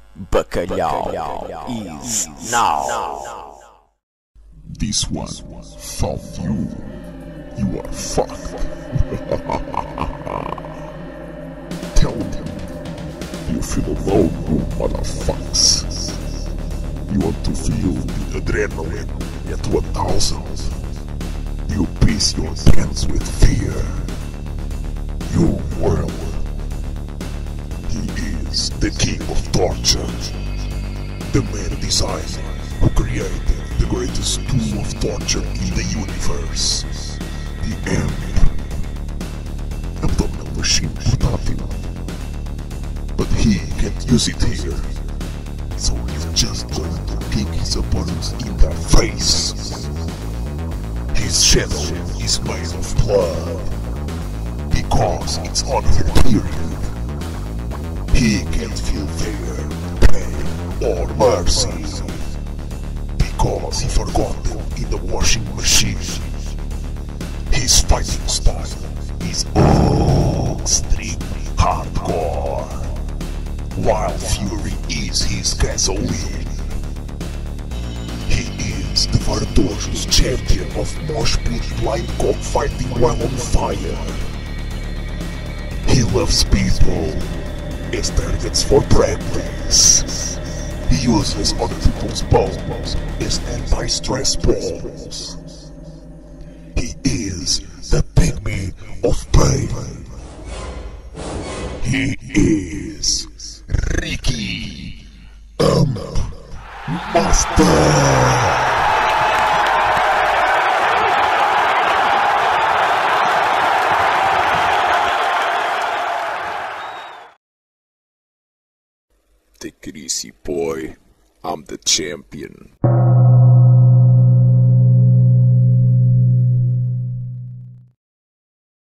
Bacalhau is now. This one found you. You are fucked. Tell them you feel alone, you motherfucks. You want to feel the adrenaline at 1000. You piss your pants with fear. Your world. He is the king of torture. The man designer who created the greatest tool of torture in the universe. The AMP. Abdominal machine portátil. But he can't use it here. So he's just going to kick his opponents in the face. His shadow is made of blood. Because it's on her period. He can't feel fear, pain, or mercy. Because he forgot them in the washing machine. His fighting style is extreme hardcore. Wild fury is his gasoline. He is the Vardosh's champion of mosh pit blind cockfighting while on fire. He loves people as targets for practice. He uses other people's bones as anti-stress balls. He is the pygmy of pain. He is Ricky Master. Take it easy, boy. I'm the champion.